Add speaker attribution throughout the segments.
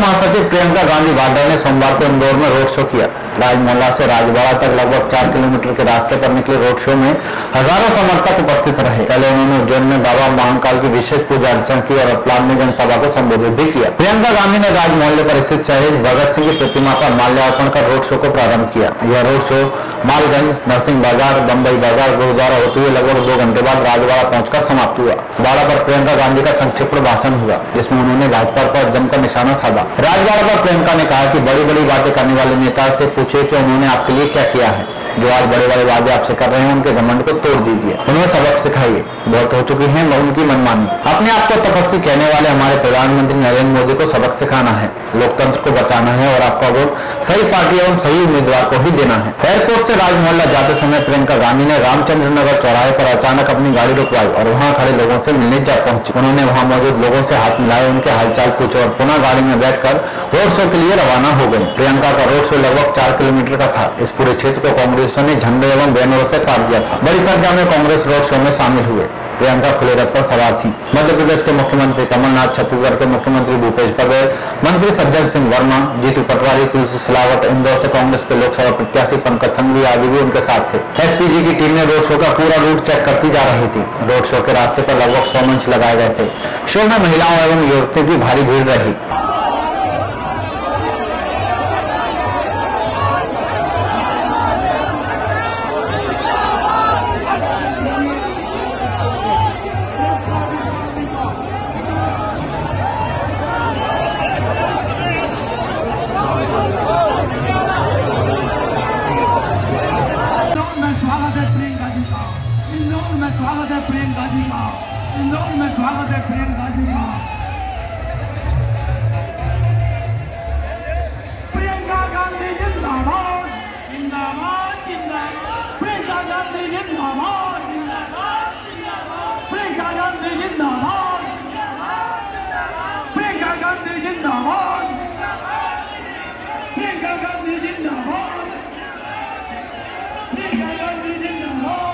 Speaker 1: महासचिव प्रियंका गांधी वाड्रा ने सोमवार को इंदौर में रोड शो किया। राजमोहल्ला से राजवाड़ा तक लगभग 4 किलोमीटर के रास्ते पर निकले रोड शो में हजारों समर्थक उपस्थित रहे। पहले उन्होंने उज्जैन में बाबा महाकाल की विशेष पूजा अर्चना की और रतलाम में जनसभा को संबोधित भी किया। प्रियंका गांधी ने राजमोहल्ले पर स्थित शहीद भगत सिंह की प्रतिमा पर माल्यार्पण कर रोड शो को प्रारंभ किया। यह रोड शो मालगंज, नरसिंह बाजार, बम्बई बाजार, गुरुद्वारा होते हुए लगभग 2 घंटे बाद राजवाड़ा पहुंचकर समाप्त हुआ। वाड़ा पर प्रियंका गांधी का संक्षिप्त भाषण हुआ, जिसमें उन्होंने भाजपा पर जमकर निशाना साधा। राजवाड़ा पर प्रियंका ने कहा कि बड़ी बड़ी बातें करने वाले नेता से पूछे कि उन्होंने आपके लिए क्या किया है। जो आज बड़े बड़े वादे आपसे कर रहे हैं, उनके घमंड को तोड़ दीजिए, उन्हें सबक सिखाइए। बहुत हो चुकी है उनकी मनमानी। अपने आप को तपस्वी कहने वाले हमारे प्रधानमंत्री नरेंद्र मोदी को सबक सिखाना है, लोकतंत्र को बचाना है और आपका वोट सही पार्टी एवं सही उम्मीदवार को ही देना है। एयरपोर्ट से राजमोहल्ला जाते समय प्रियंका गांधी ने रामचंद्र नगर चौराहे पर अचानक अपनी गाड़ी रुकवाई और वहां खड़े लोगों से मिलने जा पहुंची। उन्होंने वहां मौजूद लोगों से हाथ मिलाए, उनके हालचाल पूछे और पुनः गाड़ी में बैठकर रोड शो के लिए रवाना हो गई। प्रियंका का रोड शो लगभग 4 किलोमीटर का था। इस पूरे क्षेत्र को कांग्रेसियों ने झंडे एवं बैनरों से काट दिया था। बड़ी संख्या में कांग्रेस रोड शो में शामिल हुए। प्रियंका खुले रथ पर सवार थी। मध्य प्रदेश के मुख्यमंत्री कमलनाथ, छत्तीसगढ़ के मुख्यमंत्री भूपेश बघेल, मंत्री सज्जन सिंह वर्मा, जीतू पटवारी, तुलसी सिलावट, इंदौर से कांग्रेस के लोकसभा प्रत्याशी पंकज संघवी आदि भी उनके साथ थे। एसपीजी की टीम ने रोड शो का पूरा रूट चेक करती जा रही थी। रोड शो के रास्ते पर लगभग 100 मंच लगाए गए थे। शो में महिलाओं एवं युवतियों की भारी भीड़ रही।
Speaker 2: इंदौर में स्वागत है प्रियंका जी का। इंदौर में स्वागत है प्रियंका जी का। प्रियंका गांधी जिंदाबाद, जिंदाबाद, जिंदाबाद। प्रियंका गांधी जिंदाबाद, जिंदाबाद, जिंदाबाद। प्रियंका गांधी जिंदाबाद, प्रियंका गांधी जिंदाबाद, प्रियंका गांधी जिंदाबाद, प्रियंका गांधी जिंदाबाद।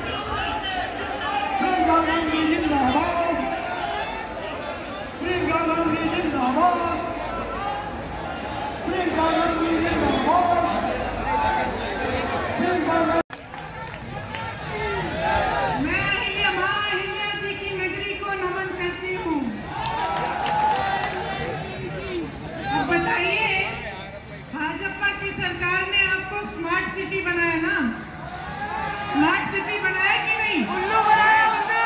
Speaker 3: सरकार ने आपको स्मार्ट सिटी बनाया ना? स्मार्ट सिटी बनाया कि नहीं? उल्लू बनाया,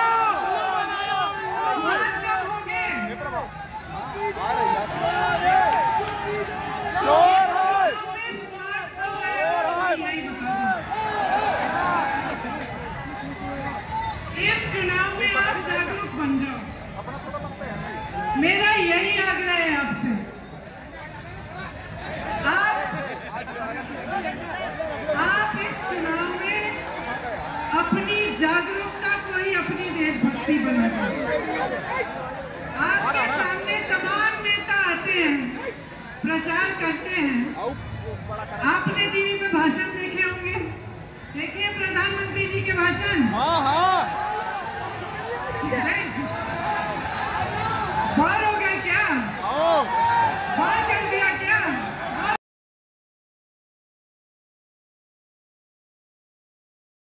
Speaker 3: स्मार्ट कब हो गए? इस चुनाव में आप जागरूक बन जाओ। मेरा यही आग्रह है आपसे। आप इस चुनाव में अपनी जागरूकता को ही अपनी देशभक्ति बनाएं। आपके सामने तमाम नेता आते हैं, प्रचार करते हैं। आपने टीवी पे भाषण देखे होंगे, देखिए प्रधानमंत्री जी के भाषण। हाँ।